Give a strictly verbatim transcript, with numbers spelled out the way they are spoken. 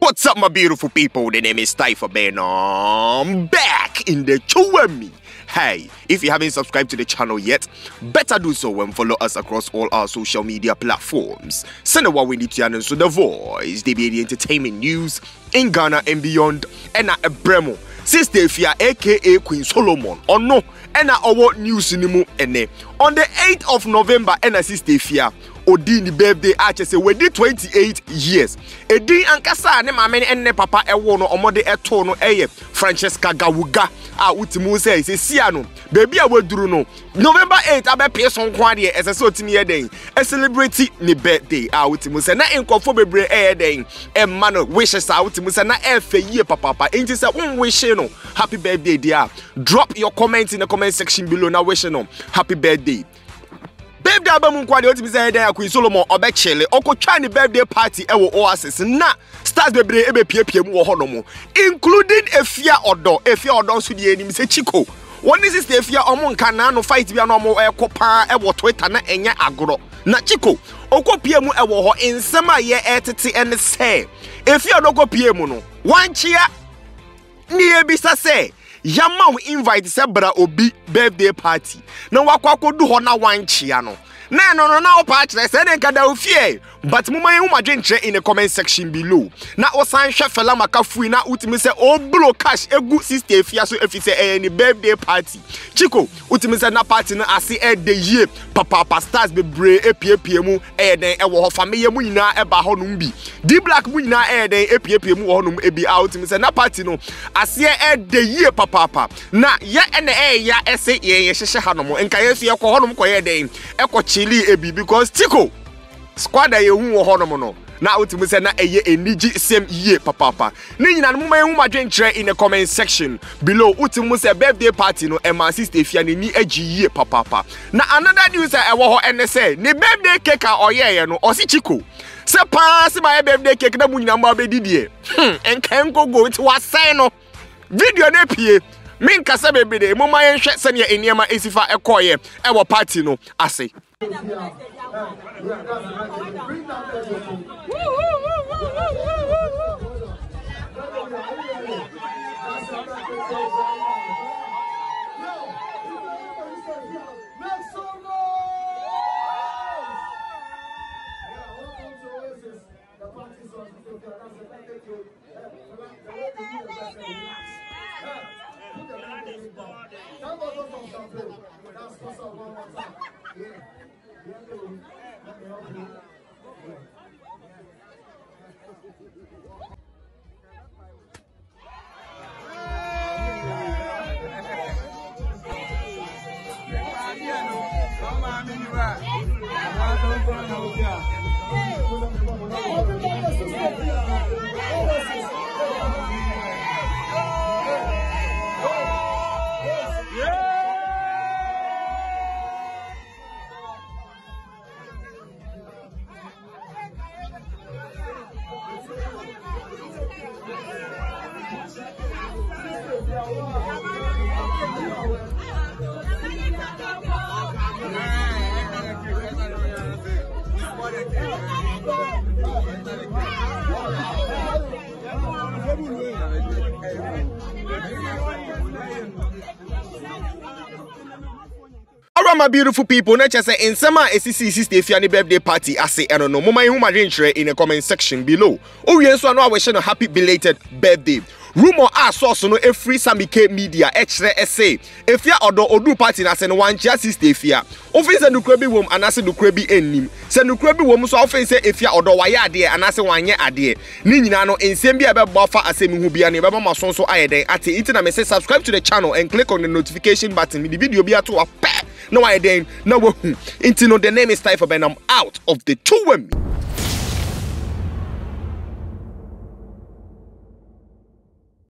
What's up, my beautiful people? The name is Sista Afia. I'm back in the Chowemi. Hey, if you haven't subscribed to the channel yet, better do so and follow us across all our social media platforms. Send a what we need to answer the voice. They be the entertainment news in Ghana and beyond. And at Bremo, Sista Afia, aka Queen Solomon, or no, and our news in the ene. On the eighth of November, and Sista Afia Odi ni birthday ache se we di twenty-eight years. Edi ankasa ne mama ne ne papa ewo no omode eto no eye Francesca Gawuga a utimu say se sia no baby a waduru no November eighth abepe so nko ade ese se otimi ye den e celebrate ni birthday a utimu say na enkofo bebre e den e ma no wishes a utimu say na e fe yie papa papa enti say won wish no happy birthday dear. Drop your comments in the comment section below na wish no happy birthday. Birthday album kwade otimi say den Queen Solomon obechele okotwa ni birthday party e wo Oasis na stars bebre e be piepie mu wo ho no mo including Efia Odo Efia Odo so die enim se Chico one is Sista Afia omo nka na no fight bia no mo ekopa e wo Twitter na enya agoro na Chico okopie mu e wo ho nsem a ye etete ene se Efia Odo kopie mu no wanchia ni ebisa se Yama we invite Sebra Obi birthday party. Na wakwa do ho na wanchia no. Na no no na opa kire se den kada ofie. But muma yin ma dwenche in the comment section below. Na osan hwe fela Makafui na utimi se o blow cash egu Sista Afia so efi se eh ni birthday party. Chico utimi se na party na ase e de yie papa papa stars bebre epiepie mu eh den e wo ho family mu nyina e ba ho no bi. D Black mu nyina eh den epiepie mu ho no ebi a utimi se na party no ase e de yie papa papa. Na ye ene eh ya ese ye ye hyehye ha no mo enka yesu ye ko ho no mo koye den e ko chili ebi because Chico squad a yehu wo hono no na utimi se na eye enigi same ye papa papa ni nyina no ma yehu ma dwenkyere in the comment section below utimi se birthday party no e ma Sista Afia ni agi ye papa papa na another news a ewo ho ene se ni birthday cake a oyeye no osi Chico se pa se my birthday cake na mu nyina ma be didie hm enka enko go it wasai no video na pie min kasa bebe de mo ma yenhwe se ne eniema esifa ekoye e wo party no ase. Alright, my beautiful people, na chese in sema esisi Sista Afia ni birthday party ase eno no moma yin ma dwenkyere in the comment section below. O wie nso anu a we no happy belated birthday. Rumor a source no every Samike media YXtra essay. Efia Odo Odu party na se no wanchia Sista Afia. Office nukura bi wom anase nukura bi ennim. Se nukura bi wom so office Efia Odo waye ade anase wanye ade. Ni nyina no ensem bia be bofa asemi hu bia ne be ma sonso ayeden ate it na me say subscribe to the channel and click on the notification button. Me the video bi ato a pe no ayeden na wahu. Inti no the name is Sista Afia, I'm out of the Chowemi.